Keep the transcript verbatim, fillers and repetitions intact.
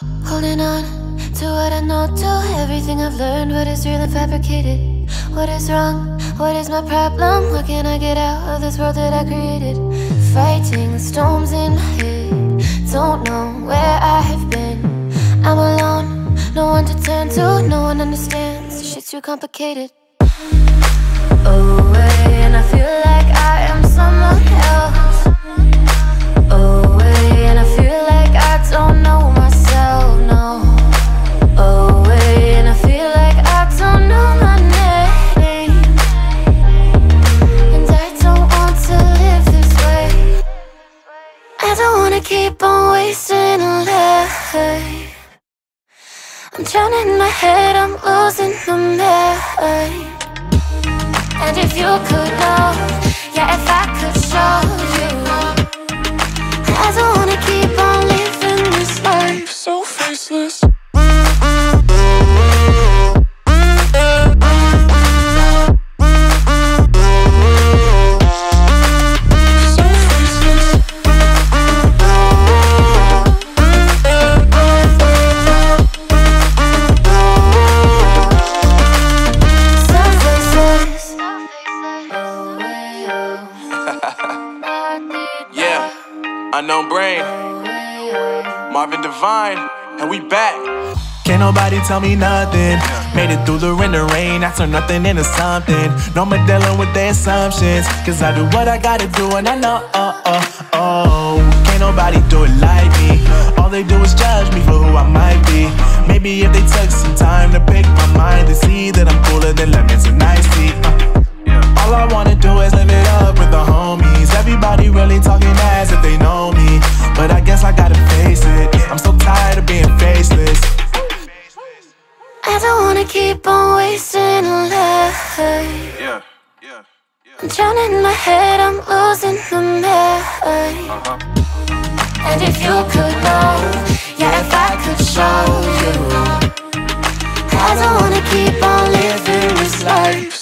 Holding on to what I know, to everything I've learned. What is real and fabricated? What is wrong? What is my problem? What can I get out of this world that I created? Fighting the storms in my head. Don't know where I have been. I'm alone, no one to turn to. No one understands, this shit's too complicated. Away, and I feel like I am someone else. Away, and I feel like I don't know myself, no. Away, and I feel like I don't know my name. And I don't want to live this way. I don't wanna keep on wasting a life. I'm drowning in my head, I'm losing my mind. And if you could know, yeah, if I could show you, I don't wanna keep on living this life so faceless. Unknown Brain, Marvin Divine, and we back. Can't nobody tell me nothing. Made it through the rain, the rain, I turn nothing into something. No more dealing with their assumptions, cause I do what I gotta do and I know, oh, oh, oh. Can't nobody do it like me. All they do is judge me for who I might be. Maybe if they took some time to pick my mind and see that I'm cooler than lemons and iced tea. uh. All I wanna do is live it up with the homies. Everybody really talking as if they know me, but I guess I gotta face it. I'm so tired of being faceless. I don't wanna keep on wasting a life. Yeah, yeah, yeah. I'm drowning in my head, I'm losing my mind. Uh-huh. And if you could know, yeah, if I could show you, I don't wanna keep on living this life